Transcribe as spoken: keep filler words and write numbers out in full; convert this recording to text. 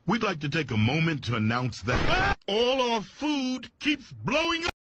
We'd like to take a moment to announce that all our food keeps blowing up.